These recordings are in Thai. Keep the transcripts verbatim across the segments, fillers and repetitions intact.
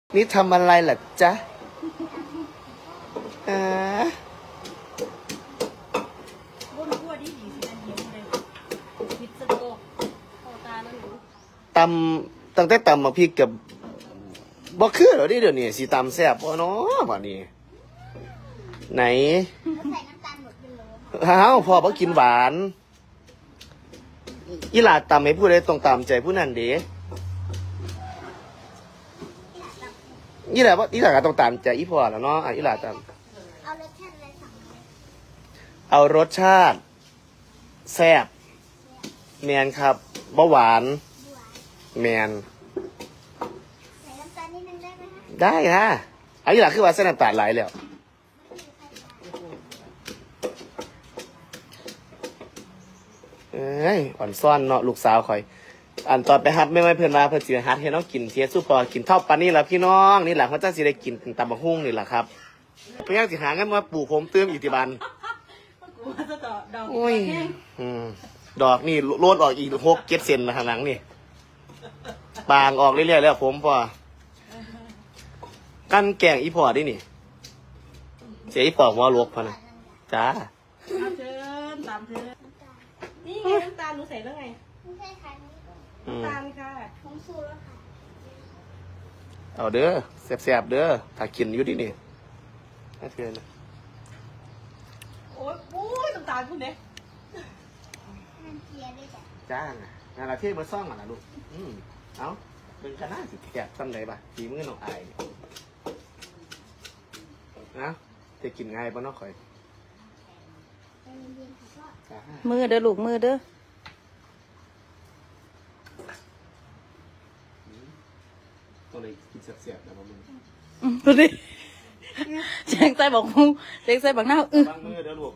นี่ทำอะไรล่ะจ๊ะอ่าตำตั้งแต่ตำมาพี่กับบ่คือเหรอดิเดี๋ยวนี้สีตำแซ่บบ่เนาะบ่นี้ไหนอ้าวพ่อบ่กินหวานอีหลาตำให้ผู้ใดต้องตามใจผู้นั้นเด้อีหลาบ่อีหลาก็ต้องตามใจอีพ่อแล้วเนาะอีหลาตำเอารสชาติแซ่บแมนครับบ่หวานแมนได้ค่ะอันนี้หลักคือว่าเส้นน้ำตาลไหลแล้วเอ้ยอ่อนซ่อนเนาะลูกสาวคอยอันตอนไปฮัดไม่ไม่เพื่อนมาเพื่อนสิฮัดให้น้องกินเทียสู้พอกินเท่าปานนี่แหละพี่น้องนี่แหละเขาจะสิได้กินตำบักหุ่งนี่แหละครับเพื่อนสิหาเงินมาปลูกผมเติมอยู่ที่บ้านโอ้ยดอกนี่โลดออกอีกหกเจ็ดเซนนะข้างหลังนี่บางออกเรื่อยๆแล้วผมพอกันแกงอีพอได้นี่เสียอีพอหัวลวกพอนะจ้าเอาเชิญตามเชิญนี่ไงน้ำตาลหนูใส่แล้วไงไม่ใช่ค่ะน้ำตาลค่ะผมสูแล้วค่ะเอาเด้อแซ่บๆเด้อถ้ากินอยู่ดินี่น่าเชื่อนะโอ้ยโอ้ยน้ำตาลคุณเด็กจ้าน่ะเราเที่ยวมาซ่องอ่ะนะลูกอืมเอาเป็นคณะสิแกะทำไรบ้างฝีมือน้องไอ้นะจะกินง่ายป่ะน้องข่อยมือเด้อลูกมือเด้อตัวเลยกินเสียบๆนะมึงดูดิแจงใส่บอกมุ้งแจงใส่บอกหน้าอื้อบางมือเด้อลูก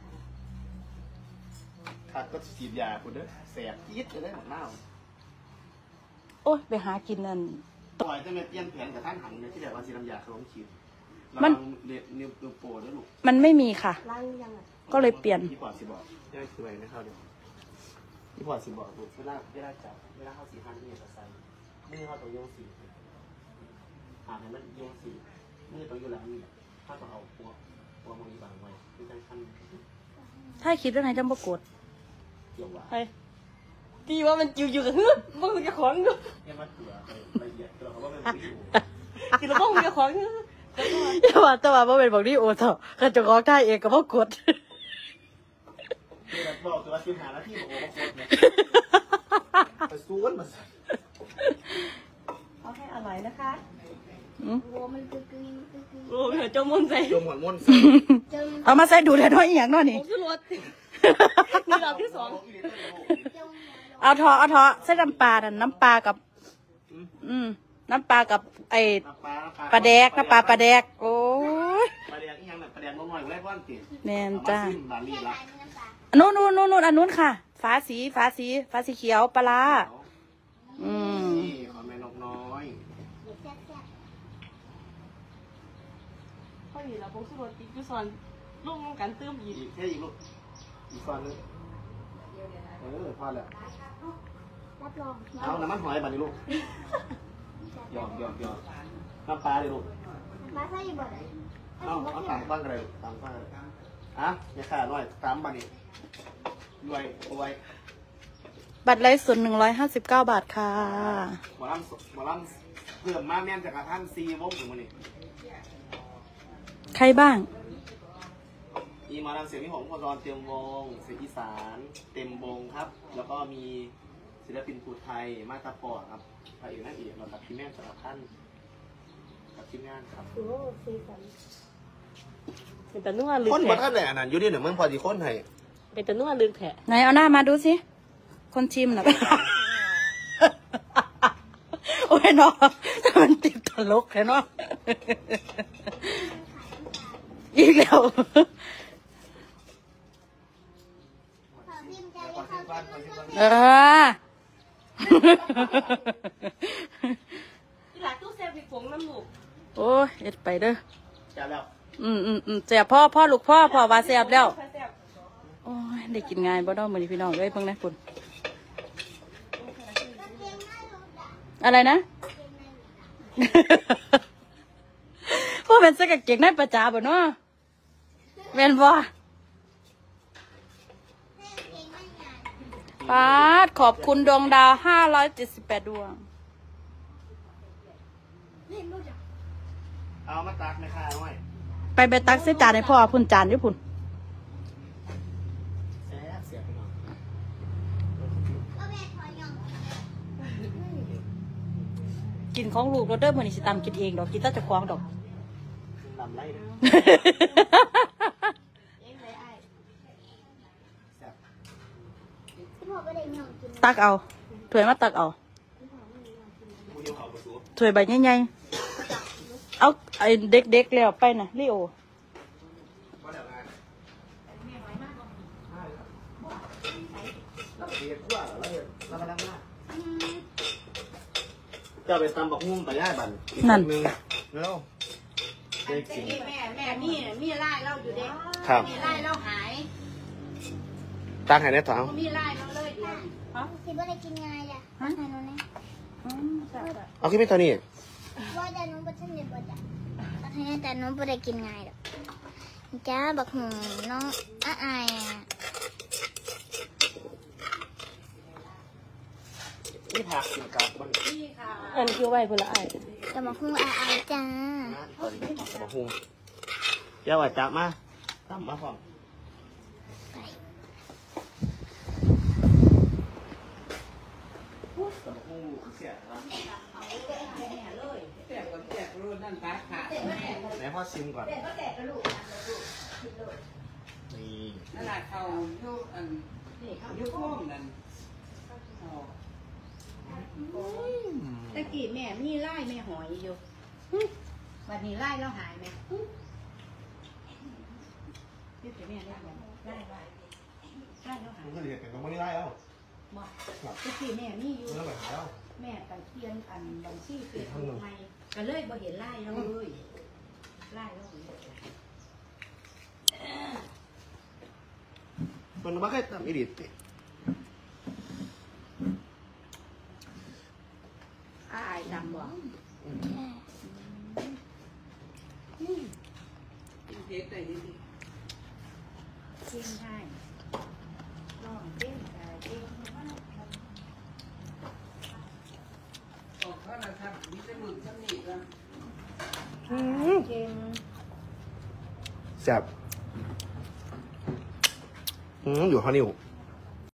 ขาดก็ฉีดยาคุณเด้อแสบจี๊ดจะได้หมดเน่าโอ้ยไปหากินนั่นต่อยจะไม่เปลี่ยนแผนกับท่านหันเลยที่แบบว่าสีน้ำยาขนมฉีดมันเรียนนิวนิวโปรด้วยลูกมันไม่มีค่ะก็เลยเปลี่ยนพี่ปอดสิบอกได้คืออะไรไม่เข้าเดี๋ยวพี่ปอดสิบอกลูกเวลาเวลาจับเวลาเข้าสีหันนี่จะใส่มือเข้าตัวโยงสีหาให้มันโยงสีมือตัวอยู่แล้วนี่ถ้าต้องเอาหัวหัวมือบางไว้ที่จะขั้นถ้าคิดเรื่องไหนจำประกฏเกี่ยวว่าตีว่ามันอยู่อยู่กับฮึมึงจะของดูเนี่ยมันเถื่อละเอียดเราเขาว่ามันไม่อยู่กินแล้วมึงจะของฮึแต่ว่าแต่ว่าเป็นบอกนี่โอ้เถอะก็จะร้องได้เองกับว่ากดบอกตัวชิ้นหาแล้วที่บอกว่าโคตรเนี่ยไปซูนมาเอาให้อร่อยนะคะโอ้มันคือคือโอ้ยจมมนใส่จมหมอนม่นเอามาใส่ดูแต่น้อยอย่างน้อยนี่คือรสนี่รอบที่สองเอาทอเอาทอใส่น้ำปลาดันน้ำปลากับอืมน้ำปลากับไอปลาแดกน้ำปลาปลาแดกโอ้ยปลาแดกอีกอย่างหนึ่งปลาแดกน้อยๆไว้ก้อนติแน่นจ้านู้นนู้นนู้นนู้นอันนู้นค่ะฟ้าสีฟ้าสีฟ้าสีเขียวปลาอืมขอแม่นกน้อยพอดีเราพกสุรสอีกจุซอนลูกกันตื้มอีกแค่อีกลูกอีกซอนนึงเออพอแล้วรับรองเอาน้ำมันหอยบัดนี้ลูกหยอกหยอกหยอกน้ำปลาเลยลูกมาใส่บ่ได้เอาเอาตามฟังกันเลยตามฟังเลยอ่ะอย่าขาดหน่อยตามบัดนี้รวยเอาไว้บัตรไลฟ์ส่วนหนึ่งร้อยห้าสิบเก้าบาทค่ะหมอลำหมอลำเพิ่มมาแม่นจากกระทั่งซีวงถึงวันนี้ใครบ้างมีหมอลำเสียงพี่หงพรเตรียมวงเสียงอีสานเต็มวงครับแล้วก็มีศิลปินภูไทยมาตาปอครับพระเอกนั่นเองเรากับพี่แม่สารพันกับทีมงานครับโอ้ซีสันเป็นตะนุ่งลึกคนบ้านไหนอันนั้นอยู่ที่ไหนเมืองพอดีคนไทยเป็นตะนุ่งลึกแท้ไหนเอาหน้ามาดูสิคนชิมหน่อยโอ้ยเนาะมันติดตลกเลยเนาะอีกแล้วเออที่หลักตู้เซฟมีผงน้ำหมูโอ้ยเอ็ดไปเด้อแซ่บแล้วอืมอืมอืมแซ่บพ่อพ่อลูกพ่อพ่อว่าแซ่บแล้วโอ้ยได้กินง่ายบ่ต้องเหมือนพี่น้องเลยเพิ่งนะคุณอะไรนะเป็นสกเก่งในประจาบ่เนาะแม่นบ่ปาดขอบคุณดวงดาวห้าร้อยเจ็ดสิบแปดดวงเอามาตักไหมค่ะน้อยไปไปตักใส่จานให้พ่อพุ่นจานอยู่พุ่นแซ่บเสียพี่น้องกินของลูกเราเด้อมื้อนี้สิตามกินเองดอกกินแต่เจ้าของดอกตำไรนะเองเลยไอ้แซ่บตักเอาถ้วยมาตักเอากูเดียวเขาประตูถ้วยใบใหญ่ๆเอาไอ้เด็กๆแล้วไปน่ะลิโอว่าเดี๋ยวงานเราเรียนขั้วเราเรียนเรากำลังมาเจ้าไปตำบักหุ่งไปย่ายบันอีกคนนึงแล้วได้กินแม่แม่มีมีไล่เราอยู่เด็กครับมีไล่เราหายตั้งให้ในถังมีไล่เราเลยอยู่คิดว่าได้กินไงอ่ะฮะไหนนู้นนี่เอาขึ้นไปตัวนี้ว่าแต่นู้นบ่ทันได้บ่จ้ะแต่ทีนี้แต่นู้นบ่ได้กินไงหรอกจ้าบักหูน้องอ้ายอ่ะนี่ผักกินกับมันนี่ค่ะเอิ้นคิวไว้พุ่นละอ้ายแต่บักหูอ้ายจ้าบักหุ่งเจ้าว่าจับมาตั้มมาพร้อมบักหุ่งเสียครับไหนพ่อชิมก่อนนี่นั่นแหละเขายุคอันยุคโค้งนั่นตะกี้แม่มีไล่แม่หอยอยู่วันนี้ไล่เราหายไหมพี่แม่ไล่ไล่ไล่ไล่เราหายมันก็เหลือแต่มันไม่ได้แล้วบอกตะกี้แม่มีอยู่มันแบบแล้วแม่ไปเทียนอันบัญชีเปลี่ยนทำไมก็เลยบ่เห็นไล่เราเลยไล่เราเลยมันไม่เคยทำอีดิตอายดำบ่เด็กไหนดีเก่งใช่ลองเก่งใช่เก่งออกข้าราชการมีแต่หลุดชั้นนี้กันเก่งแซ่บอืมอยู่ข้าวเหนียว